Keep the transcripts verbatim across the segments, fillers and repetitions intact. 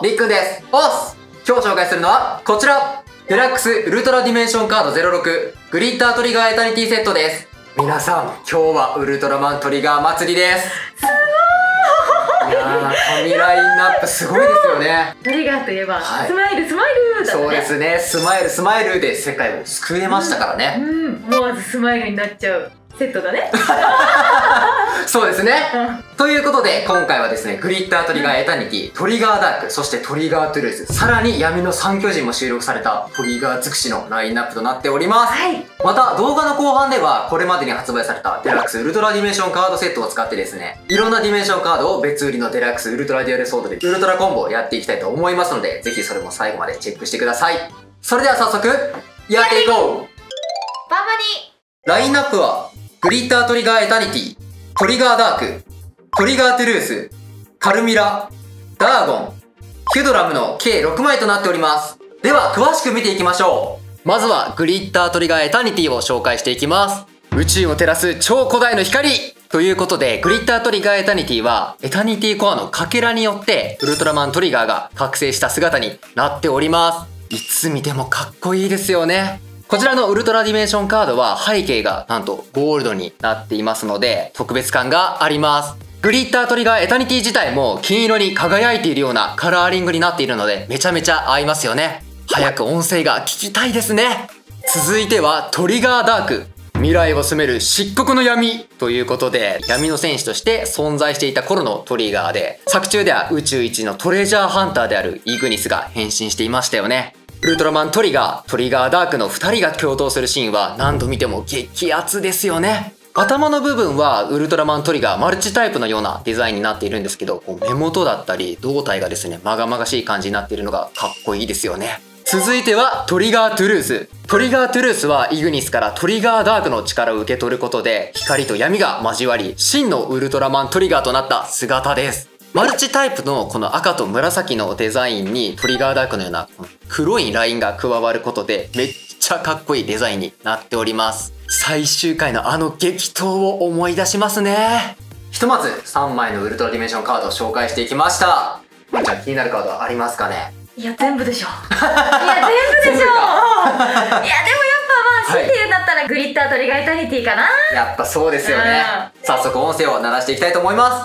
りっくんです。おっす。今日紹介するのはこちら、デラックスウルトラディメンションカードゼロろくグリッタートリガーエタニティセットです。皆さん、今日はウルトラマントリガー祭りです。 すごーい。 いやー、神ラインナップすごいですよね。 トリガーといえば、 はい、 スマイルスマイルだね。 そうですね、スマイルスマイルで世界を救えましたからね。 うん、うん、思わずスマイルになっちゃうセットだね。 そうですね、 うん、 ということで今回はですね、グリッタートリガーエタニティ、トリガーダーク、そしてトリガートゥルーズ、さらに闇の三巨人も収録されたトリガー尽くしのラインナップとなっております。 はい、 また動画の後半ではこれまでに発売されたデラックスウルトラディメンションカードセットを使ってですね、いろんなディメンションカードを別売りのデラックスウルトラデュアルソードでウルトラコンボをやっていきたいと思いますので、ぜひそれも最後までチェックしてください。それでは早速やっていこう。 ババにラインナップはグリッタートリガーエタニティ、トリガーダーク、トリガートゥルース、カルミラ、ダーゴン、ヒュドラムの計ろくまいとなっております。では詳しく見ていきましょう。まずはグリッタートリガーエタニティを紹介していきます。宇宙を照らす超古代の光ということで、グリッタートリガーエタニティはエタニティコアのかけらによってウルトラマントリガーが覚醒した姿になっております。いつ見てもかっこいいですよね。こちらのウルトラディメンションカードは背景がなんとゴールドになっていますので特別感があります。グリッタートリガーエタニティ自体も金色に輝いているようなカラーリングになっているのでめちゃめちゃ合いますよね。早く音声が聞きたいですね。続いてはトリガーダーク。未来を染める漆黒の闇ということで、闇の戦士として存在していた頃のトリガーで、作中では宇宙一のトレジャーハンターであるイグニスが変身していましたよね。ウルトラマントリガー、トリガーダークのふたりが共闘するシーンは何度見ても激アツですよね。頭の部分はウルトラマントリガーマルチタイプのようなデザインになっているんですけど、こう目元だったり胴体がですね、まがまがしい感じになっているのがかっこいいですよね。続いてはトリガートゥルース。トリガートゥルースはイグニスからトリガーダークの力を受け取ることで光と闇が交わり真のウルトラマントリガーとなった姿です。マルチタイプのこの赤と紫のデザインにトリガーダークのような黒いラインが加わることでめっちゃかっこいいデザインになっております。最終回のあの激闘を思い出しますね。ひとまずさんまいのウルトラディメンションカードを紹介していきました。まんちゃん気になるカードはありますかね？ いや全部でしょ。いや全部でしょ。いやでもやっぱまあ強いて言うんだったらグリッタートリガーエタニティかな。 やっぱそうですよね。早速音声を鳴らしていきたいと思います。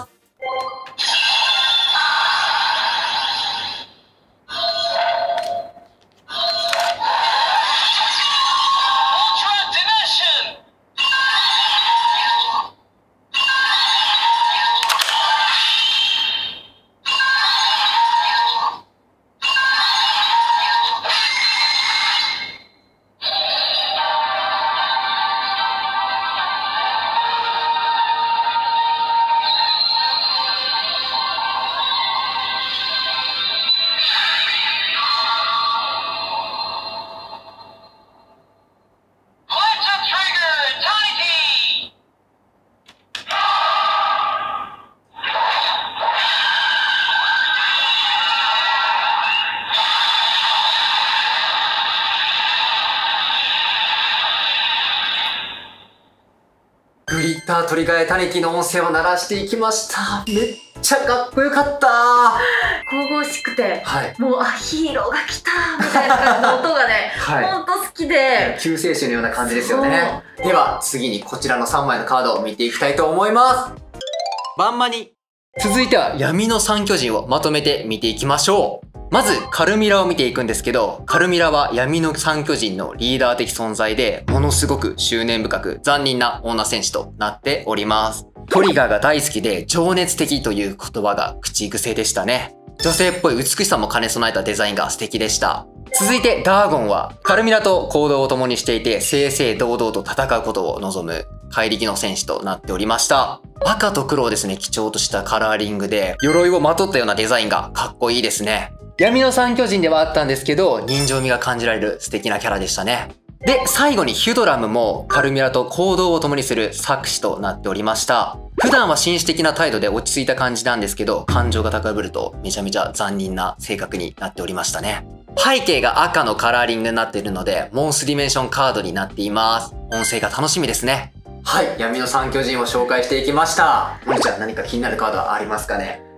グリッタートリガーエタニティの音声を鳴らしていきました。めっちゃかっこよかった。 神々しくて、 はい、 もうあヒーローが来たみたいな感じの音がね、はい、ほんと好きで救世主のような感じですよね。では次にこちらのさんまいのカードを見ていきたいと思います。バンマニ。続いては闇の三巨人をまとめて見ていきましょう。まずカルミラを見ていくんですけど、カルミラは闇の三巨人のリーダー的存在で、ものすごく執念深く残忍な女戦士となっております。トリガーが大好きで情熱的という言葉が口癖でしたね。女性っぽい美しさも兼ね備えたデザインが素敵でした。続いてダーゴンはカルミラと行動を共にしていて正々堂々と戦うことを望む怪力の戦士となっておりました。赤と黒をですね、基調としたカラーリングで鎧をまとったようなデザインがかっこいいですね。闇の三巨人ではあったんですけど、人情味が感じられる素敵なキャラでしたね。で、最後にヒュドラムもカルミラと行動を共にする策士となっておりました。普段は紳士的な態度で落ち着いた感じなんですけど、感情が高ぶるとめちゃめちゃ残忍な性格になっておりましたね。背景が赤のカラーリングになっているので、モンスディメンションカードになっています。音声が楽しみですね。はい、闇の三巨人を紹介していきました。もりちゃん何か気になるカードはありますかね？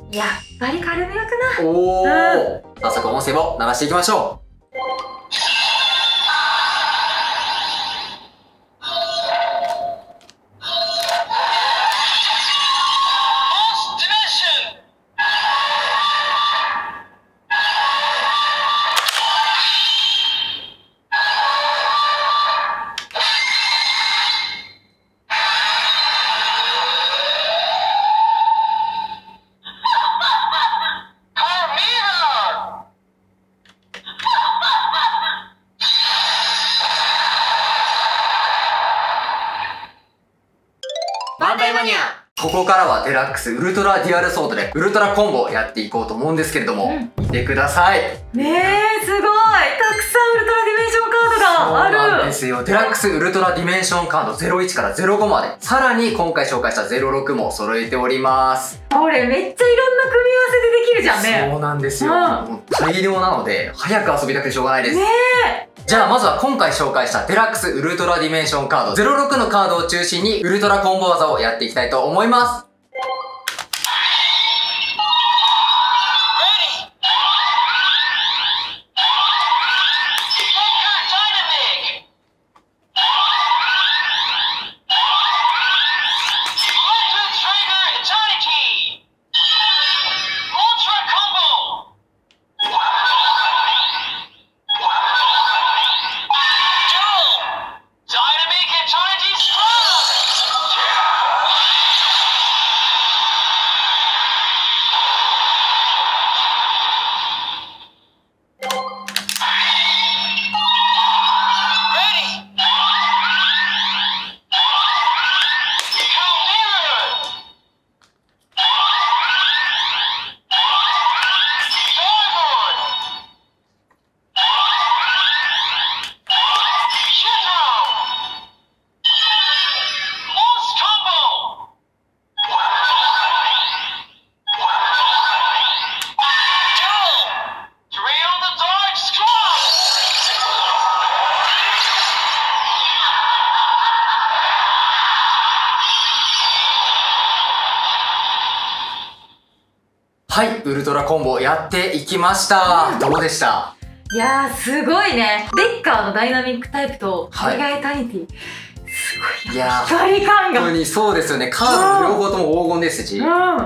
やっぱりカルミラかな。 おお、 うん、 早速音声を流していきましょう。バンダイマニア。ここからはデラックスウルトラデュアルソードでウルトラコンボをやっていこうと思うんですけれども、うん、見てください。 ねえ、すごいたくさんウルトラディメンションカードがある。 そうなんですよ。デラックスウルトラディメンションカードゼロいちからゼロごまで、さらに今回紹介したゼロろくも揃えております。 これめっちゃいろんな組み合わせでできるじゃんね。 そうなんですよ、うん、もう大量なので早く遊びたくてしょうがないです。 ねえ。 じゃあまずは今回紹介したデラックスウルトラディメンションカードゼロろくのカードを中心にウルトラコンボ技をやっていきたいと思います。はい、ウルトラコンボやっていきました。どうでした？ いやー、すごいね。デッカーのダイナミックタイプとトリガーエタニティ、すごい。いやー、光感が。 本当にそうですよね。カード両方とも黄金ですし。うん。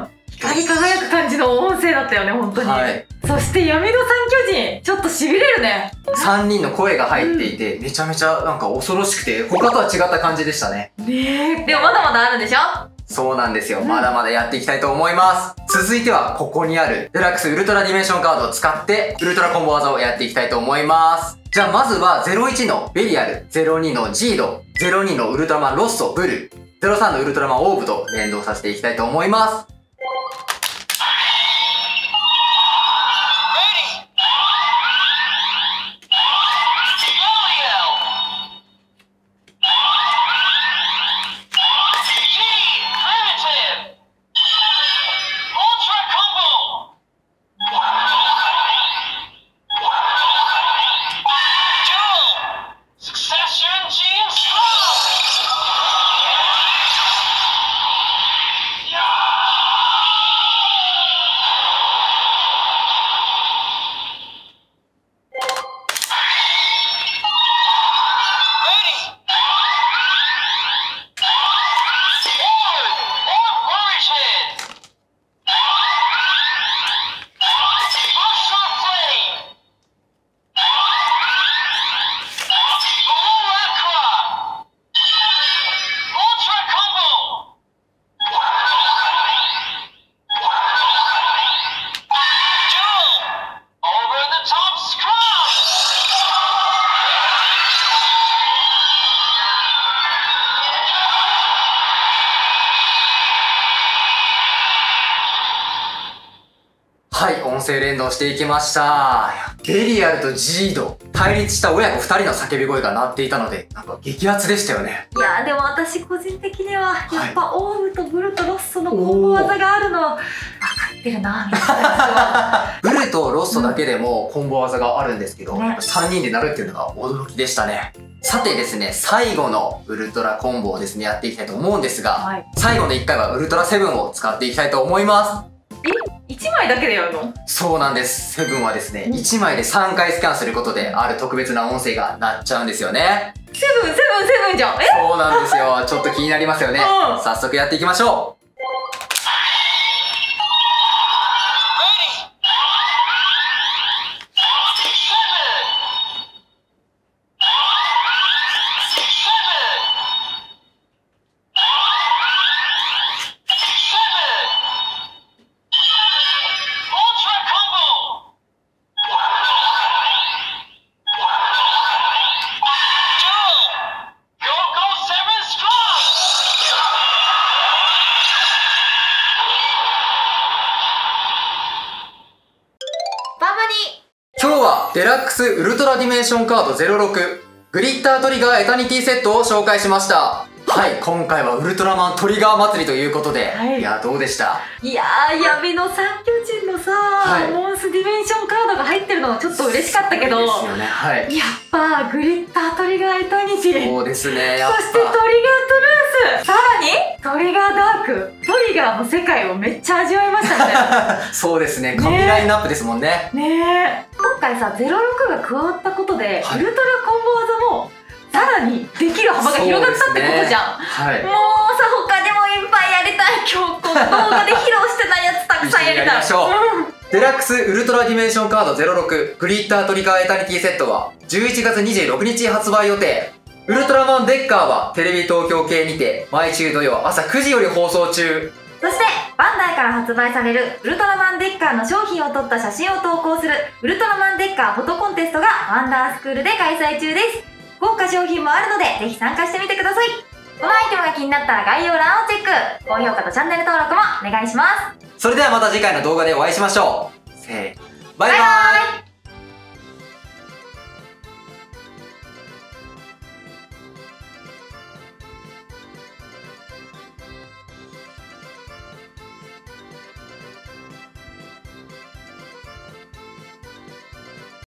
光り輝く感じの音声だったよね、本当に。はい。そして闇の三巨人、ちょっと痺れるね。 さんにんの声が入っていて、うん、めちゃめちゃなんか恐ろしくて、他とは違った感じでしたね。 ねえ。でもまだまだあるんでしょ？ そうなんですよ。まだまだやっていきたいと思います。続いては、ここにあるデラックスウルトラディメンションカードを使って、ウルトラコンボ技をやっていきたいと思います。じゃあまずはゼロいちのベリアル、ゼロにのジード、ゼロにのウルトラマンロッソ、ブル、ゼロさんのウルトラマンオーブと連動させていきたいと思います。はい、音声連動していきました。ベリアルとジード、対立した親子ふたりの叫び声が鳴っていたので、なんか激アツでしたよね。いやー、でも私個人的には、やっぱオーブとブルとロッソのコンボ技があるのは分かってるな、みたいな。 ブルとロッソだけでもコンボ技があるんですけど、ね、さんにんで鳴るっていうのが驚きでしたね。さてですね、最後のウルトラコンボをですね、やっていきたいと思うんですが、はい、最後のいっかいはウルトラセブンを使っていきたいと思います。 え ?いちちまいだけでやるの？ そうなんです。セブンはですね、いちまいでさんかいスキャンすることで、ある特別な音声が鳴っちゃうんですよね。 セブンセブンセブンじゃん。え？ そうなんですよ。ちょっと気になりますよね。 うん、 早速やっていきましょう。今日はデラックスウルトラディメンションカードゼロろくグリッタートリガーエタニティセットを紹介しました。はい、今回はウルトラマントリガー祭りということで、はい、いやどうでした？ いやー、闇の三巨人のさ、はい、モンスディメンションカードが入ってるのはちょっと嬉しかったけど、 ですよね、はい、 やっぱグリッタートリガーエタニティ、 そうですね、やっぱそしてトリガートルース、さらにトリガーダーク、トリガーの世界をめっちゃ味わいましたね。 そうですね、神ラインナップですもんね。 ねえ、今回さゼロろくが加わったことで、はい、ウルトラコンボ技もさらにできる幅が広がったってことじゃん、はい、もうさ、他でもいっぱいやりたい。今日この動画で披露してないやつたくさんやりたい。やりましょう、うん、デラックスウルトラディメンションカードゼロろくグリッタートリガーエタニティセットはじゅういちがつにじゅうろくにち発売予定。ウルトラマンデッカーはテレビ東京系にて毎週土曜朝くじより放送中。そしてバンダイから発売されるウルトラマンデッカーの商品を撮った写真を投稿するウルトラマンデッカーフォトコンテストがワンダースクールで開催中です。豪華商品もあるのでぜひ参加してみてください。このアイテムが気になったら概要欄をチェック、高評価とチャンネル登録もお願いします。 それではまた次回の動画でお会いしましょう。せー、バイバーイ。